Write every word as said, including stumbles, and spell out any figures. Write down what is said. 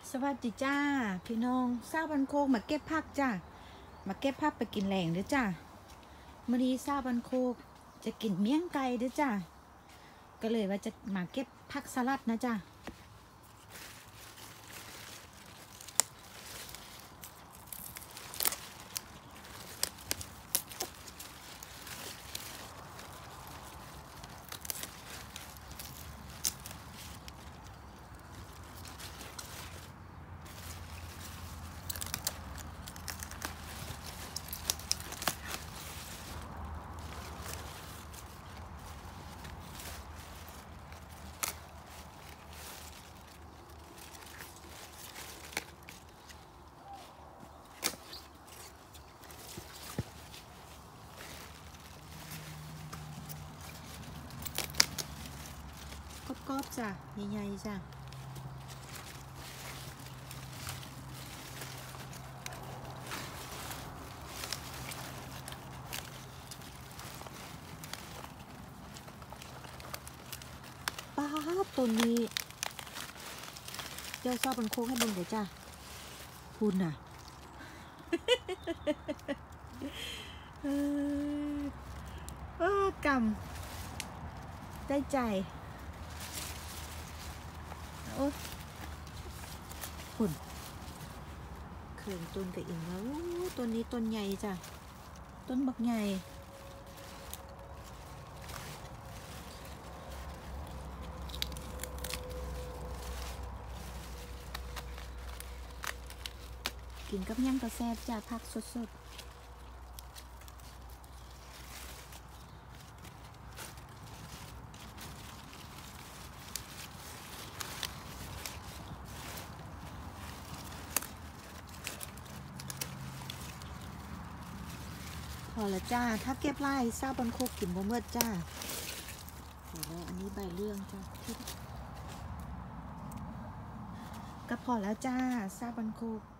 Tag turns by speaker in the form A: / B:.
A: สวัสดีจ้าพี่น้องซาบันโคกมาเก็บผักจ้ามาเก็บผักไปกินแหล่งเด้อจ้ามื้อนี้ซาบันโคกจะกินเมี่ยงไก่เด้อจ้าก็เลยว่าจะมาเก็บผักสลัดนะจ้ากรอบๆจ้ะใหญ่ๆจ้ะป้าตัวนี้เจ้าซาบันโคกให้เบิ่งเดี๋ยวจ้าคุณน่ะเออเออกำได้ใจโอ้หุ่นเขื่อนต้นกระอิ่มแล้วต้นนี้ต้นใหญ่จ้ะต้นบักใหญ่กินกับย่างกระแซบจ้ะผักสดๆพอแล้วจ้าถ้าเก็บไล่ซาบันโคกกินบ่เมื่อจ้าเดี๋ยวแล้วอันนี้ใบเรื่องจ้าก็พอแล้วจ้าซาบันโคก